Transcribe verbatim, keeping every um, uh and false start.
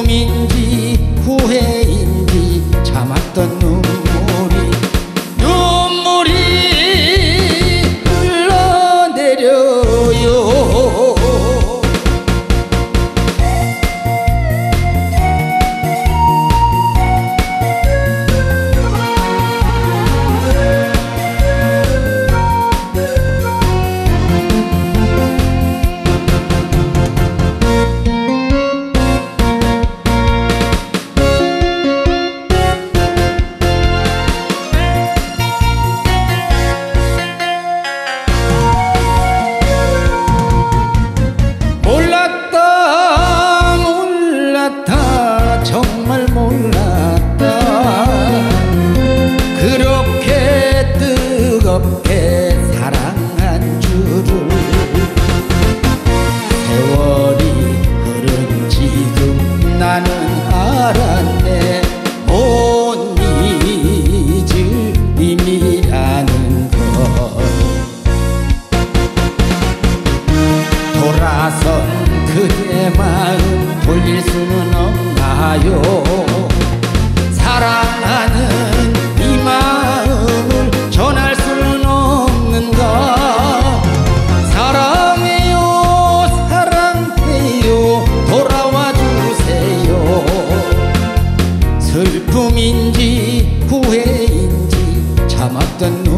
슬픔인지 후회인지 참았던 눈물이 눈물이 흘러내려요. 정말 몰랐다. 그렇게 뜨겁게 사랑한 줄을. 세월이 흐른 지금 나는 알았네. 못 잊을 의미라는 것. 돌아선 그대 마음 돌릴 수는 없나요? 사랑하는 이 마음을 전할 수는 없는가? 사랑해요 사랑해요 돌아와 주세요. 슬픔인지 후회인지 참았던 눈